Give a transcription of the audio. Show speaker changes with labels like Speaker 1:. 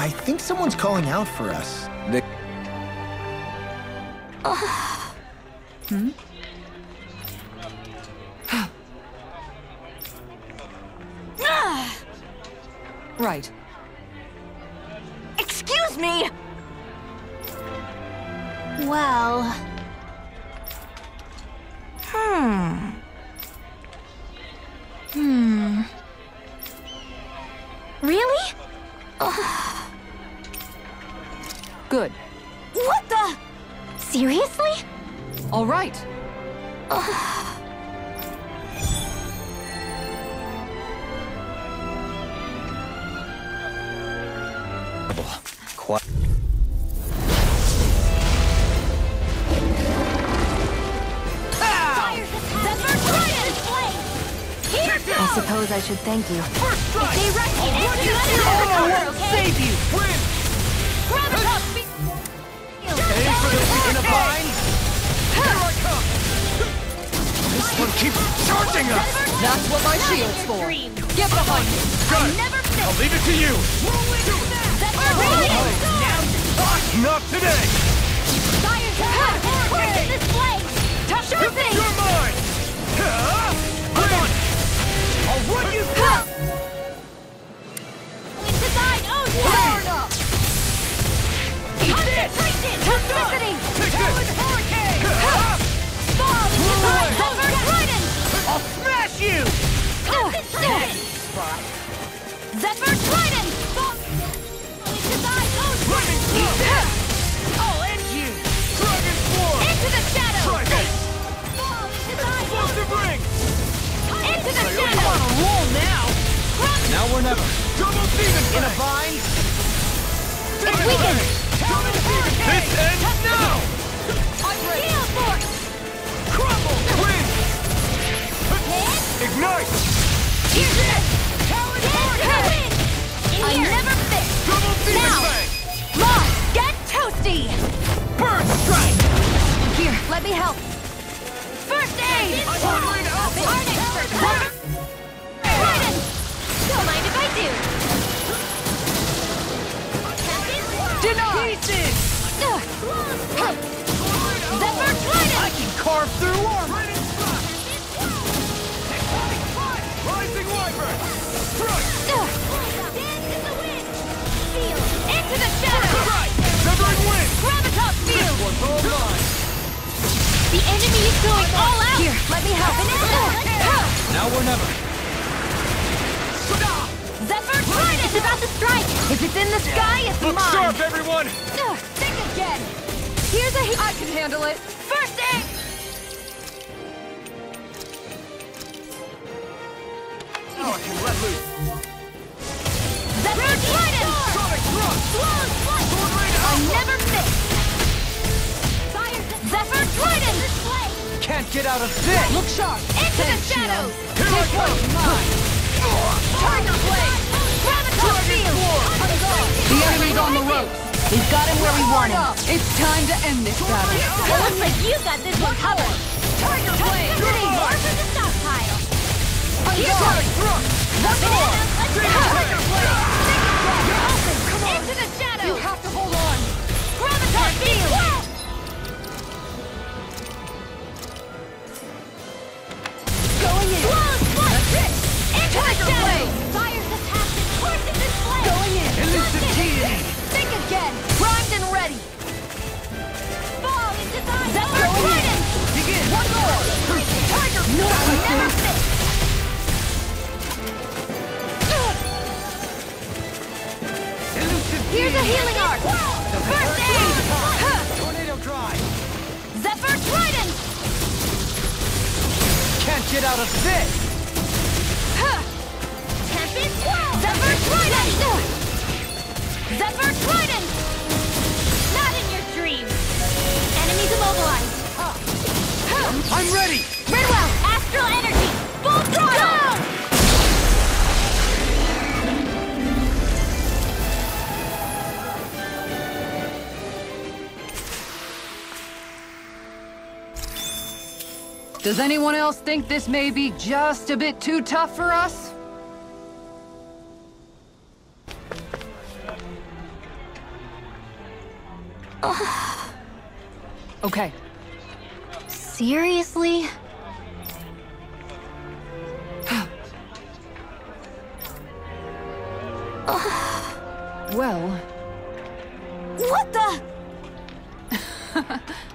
Speaker 1: I think someone's calling out for us.
Speaker 2: Hmm? Right.
Speaker 3: Excuse me! Well... Really?
Speaker 2: Good.
Speaker 3: What the? Seriously?
Speaker 2: All right.
Speaker 1: Quiet.
Speaker 3: I suppose I should thank you.
Speaker 4: If they rush you,
Speaker 1: Save you! Win!
Speaker 4: grab it up!
Speaker 1: Aim for the weak in a bind! Here I come! This one keeps charging us!
Speaker 2: That's what my shield's for. Get behind me.
Speaker 1: Good!
Speaker 4: Never fit!
Speaker 1: I'll leave it to you!
Speaker 4: That's brilliant!
Speaker 1: Not today!
Speaker 4: Force in this blade! Sure thing!
Speaker 1: You're mine! Hold on! I'll run you through!
Speaker 4: It's design! Oh, no! Concentration! Toxicity!
Speaker 1: Take this!
Speaker 4: Hurricane! Fall into design! Zephyr Trident!
Speaker 1: I'll smash you!
Speaker 4: Concentration! Zephyr Trident! Fall into design!
Speaker 1: Running through! I'll end you! Dragon Swarm!
Speaker 4: Into the shadow!
Speaker 1: Try this!
Speaker 4: Fall into design!
Speaker 1: Explosive ring!
Speaker 4: Into the
Speaker 1: I
Speaker 4: shadow!
Speaker 1: on a roll now! Now or never. Double demon in a bind!
Speaker 4: It's weakened!
Speaker 1: This ends now!
Speaker 4: Gale Force!
Speaker 1: Crumble! Win! Ignite!
Speaker 4: Here's it! Hurricane! I never fit!
Speaker 1: Double demon
Speaker 4: Now!
Speaker 1: bang!
Speaker 4: Long! Get toasty!
Speaker 1: Burn strike!
Speaker 4: Here, let me help! First aid!
Speaker 1: Swirling alpha!
Speaker 4: Our expert! Trident! Don't mind if I do!
Speaker 1: Denied! Pieces!
Speaker 4: Zephyr Trident!
Speaker 1: I can carve through armor! Rising Wyvern! Thrust!
Speaker 4: Dance in the wind! Feel! Into the shadow!
Speaker 1: Right! Severing wind!
Speaker 4: Gravitas field!
Speaker 1: One's all mine!
Speaker 4: The enemy is going all out! Here, let me help!
Speaker 1: Now or never.
Speaker 4: Zephyr Trident is about to strike! If it's in the sky, it's
Speaker 1: Look
Speaker 4: mine!
Speaker 1: sharp, everyone!
Speaker 4: Think again! Here's a I can handle it! First aid!
Speaker 1: Now I can let loose.
Speaker 4: Zephyr Trident!
Speaker 1: Sonic thrust!
Speaker 4: Blown flight!
Speaker 1: Sword rain
Speaker 4: I
Speaker 1: alpha!
Speaker 4: never miss! Zephyr Trident!
Speaker 1: Can't get out of this!
Speaker 2: Look sharp.
Speaker 4: Into the shadows!
Speaker 1: Here I come!
Speaker 4: Tiger Blade! Gravitas field!
Speaker 2: The enemy's on the ropes. We've got him where we want him. It's time to end this battle.
Speaker 4: It looks like you got this one covered! Tiger Blade! More for the stockpile!
Speaker 1: Sonic thrust!
Speaker 4: Tiger Blade! Into the shadows!
Speaker 2: You have to hold on.
Speaker 4: Gravitas field!
Speaker 2: Going in.
Speaker 4: Into the shadows! Fire's attached! Course in this blade!
Speaker 2: Going in.
Speaker 1: Elusive deity!
Speaker 4: Think again! Primed and ready! Fall into Zephyr Trident!
Speaker 1: Begin!
Speaker 4: One more! Tiger!
Speaker 2: No,
Speaker 4: Never fit!
Speaker 1: Elusive
Speaker 4: Here's a
Speaker 1: deity!
Speaker 4: healing arc! First aid!
Speaker 1: Tornado drive!
Speaker 4: Zephyr Trident!
Speaker 1: Can't get out of this!
Speaker 4: Tempest! Zephyr Trident! Zephyr Trident! Not in your dreams! Enemies immobilized!
Speaker 1: I'm ready!
Speaker 4: Redwell! Astral energy! Full throttle! Go!
Speaker 2: Does anyone else think this may be just a bit too tough for us? Okay.
Speaker 3: Seriously?
Speaker 2: Well...
Speaker 3: What the?